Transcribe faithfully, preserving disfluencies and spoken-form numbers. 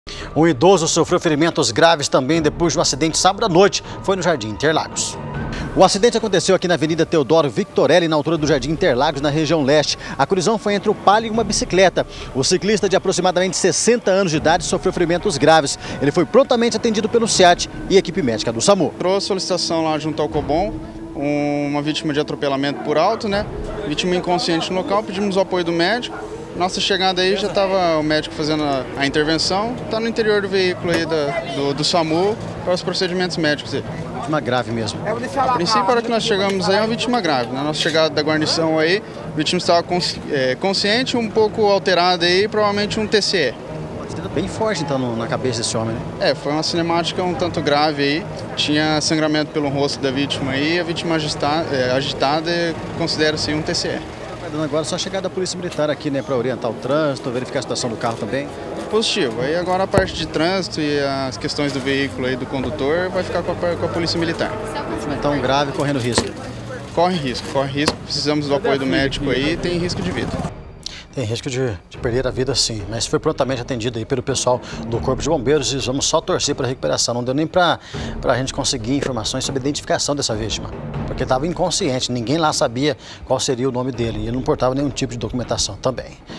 Um idoso sofreu ferimentos graves também depois de um acidente sábado à noite. Foi no Jardim Interlagos. O acidente aconteceu aqui na Avenida Teodoro Victorelli, na altura do Jardim Interlagos, na região leste. A colisão foi entre o Palio e uma bicicleta. O ciclista, de aproximadamente sessenta anos de idade, sofreu ferimentos graves. Ele foi prontamente atendido pelo SEAT e equipe médica do SAMU. Trouxe solicitação lá junto ao Cobom, uma vítima de atropelamento por alto, né? Vítima inconsciente no local, pedimos o apoio do médico. Nossa chegada aí já estava o médico fazendo a, a intervenção, está no interior do veículo aí da, do, do SAMU para os procedimentos médicos aí. Vítima grave mesmo. A princípio, para que nós chegamos aí, é uma vítima grave. Na nossa chegada da guarnição aí, a vítima estava consciente, um pouco alterada aí, provavelmente um T C E. Bem forte então na cabeça desse homem, né? É, foi uma cinemática um tanto grave aí, tinha sangramento pelo rosto da vítima aí, a vítima agitada, é, agitada considera-se um T C E. Agora só a chegada da Polícia Militar aqui, né, para orientar o trânsito, verificar a situação do carro também. Positivo. Aí agora a parte de trânsito e as questões do veículo aí do condutor vai ficar com a, com a Polícia Militar. Então grave, correndo risco. Corre risco, corre risco. Precisamos do apoio do médico aí, tem risco de vida. Tem risco de, de perder a vida, sim, mas foi prontamente atendido aí pelo pessoal do Corpo de Bombeiros e vamos só torcer para a recuperação. Não deu nem para a gente conseguir informações sobre a identificação dessa vítima, porque estava inconsciente, ninguém lá sabia qual seria o nome dele e ele não portava nenhum tipo de documentação também.